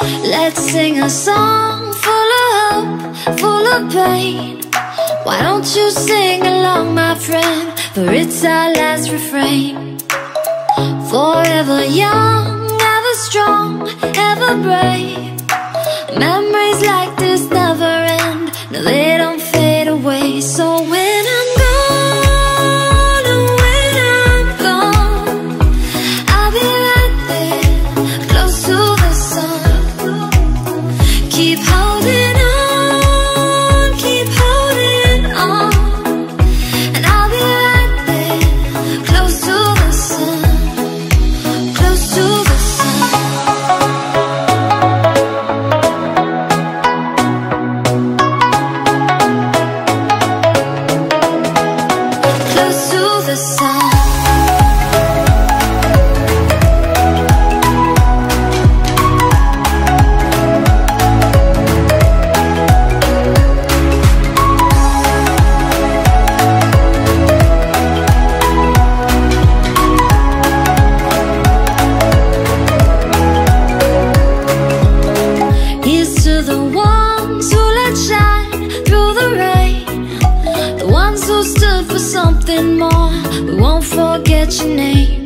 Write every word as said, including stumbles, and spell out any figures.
Let's sing a song full of hope, full of pain. Why don't you sing along, my friend, for it's our last refrain. Forever young, ever strong, ever brave. Memories like this never end, no, they don't fade away. So when I'm gone, and when I'm gone, I'll be right there, close to the sun. Keep holding on, keep holding on, and I'll be right there, close to the sun, close to the sun. Close to the sun. Here's to the ones who let shine through the rain, the ones who stood for something more. We won't forget your name.